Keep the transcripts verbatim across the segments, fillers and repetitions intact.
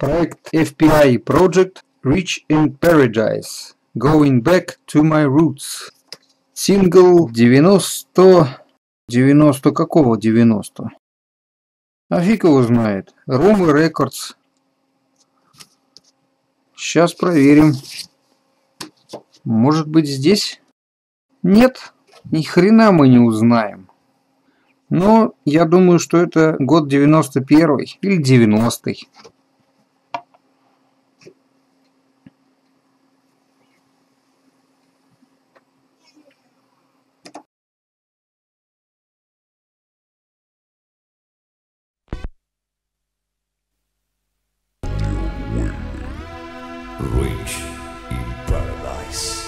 Проект эф пи ай Project Rich in Paradise. Going Back to My Roots. Сингл девяносто... девяносто какого девяносто? А фиг его знает. Rumor Records. Сейчас проверим. Может быть здесь? Нет, ни хрена мы не узнаем. Но я думаю, что это год девяносто первый или девяностый. Rich in Paradise.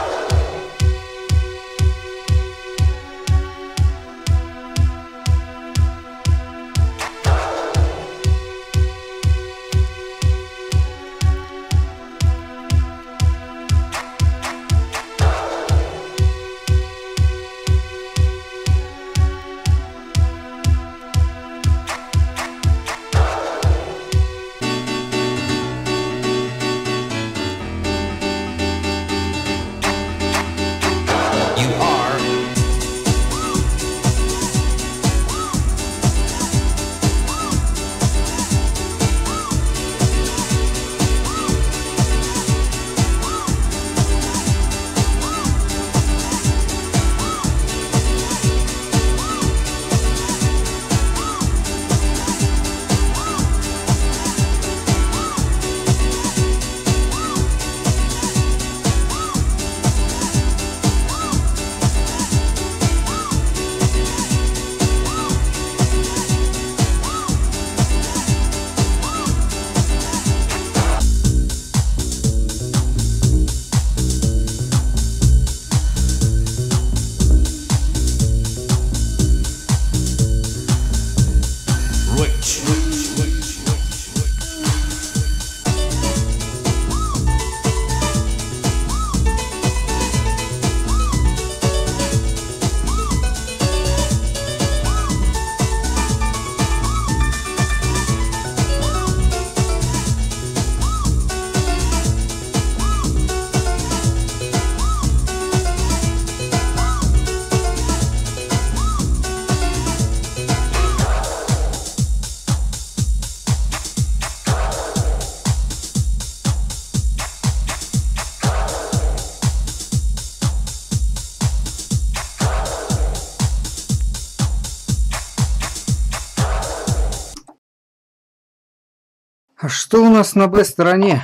А что у нас на Б-стороне?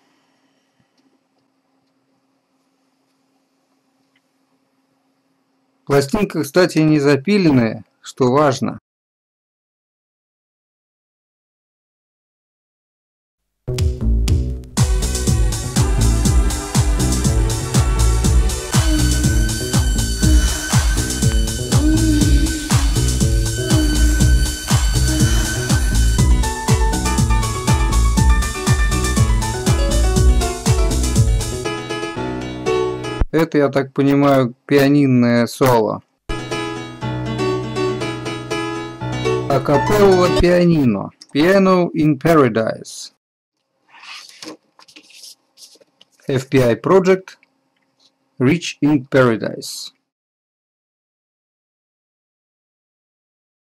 Пластинка, кстати, не запиленная, что важно. Это, я так понимаю, пианинное соло. Акапелла пианино. Piano in Paradise. эф пи ай Project Rich in Paradise.